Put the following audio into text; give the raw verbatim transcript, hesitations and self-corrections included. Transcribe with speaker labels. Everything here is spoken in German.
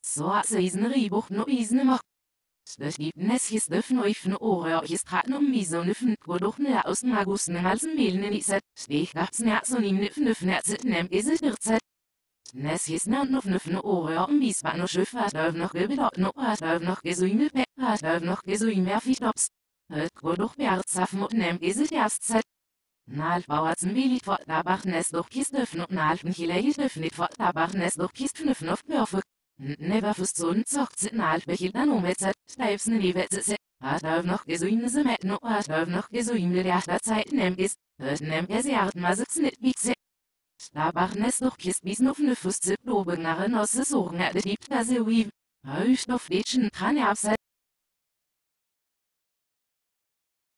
Speaker 1: Så season ribuch no isne mach. Støtibnes his døfn og ifne årør his traten om misen nøfn går doch ned aus magusen halsen melene i set. Stekapsen er så nim nøfn nøfn er set nem iset nirtset. Nes his navn nøfn nøfn årør om misban og sjøf at døv nok gebedot no at døv nok gesuime pe at døv nok gesuime fitops. Et går doch bjertsaf mot nem iset erst set. Nal bauertsen willig for dabach nes doch kist døfn og nalten hilegi døfnit for dabach nes doch kist fnøfn of børfuk. Never for stund zocht sit nalt bechil dan umetset, steifsen in die Wetze se, hat öv noch gesuimne se met no, hat öv noch gesuimne der der Zeit nem is, hört nem es jart ma sitzen nit bitze. Stabach nes doch kist bis no fnüffus zip lobe narren aus se sorgen er de diebt da se wiv. Heusch noch fletschen kann er abset.